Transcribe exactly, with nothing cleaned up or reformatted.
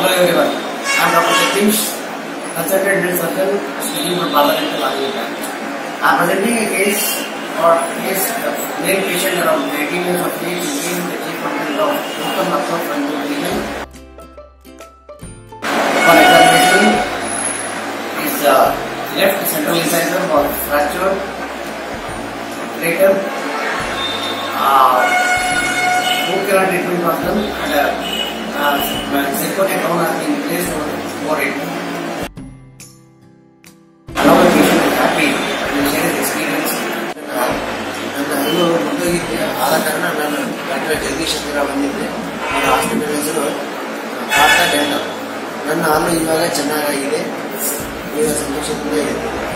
Hello everyone, I am Doctor Satish, consultant dental surgeon, speaking from Partha Dental two. I am presenting a case or case of male patient around eighteen years of age in the chief content of open upper frontal region. For examination, his uh, left central incisor was fractured, later uh, root canal treatment was done and uh, Uh, zirconia crown has been placed over it. Now the patient is happy and share his experience. ನನ್ನ ಹಲ್ಲು ಮುಗಿದಿದ್ದೆ, ಆದ ಕಾರಣ ನಾನು doctor Jagadish ಹತ್ತಿರ ಬಂದಿದ್ದೆ. ನನ್ನ hospital ಹೆಸರು Partha dental. ನನ್ನ ಹಲ್ಲು ಇವಾಗ ಚೆನ್ನಾಗಿದೆ, ಈಗ ಸಂತೋಷದಿಂದ ಇದೆ.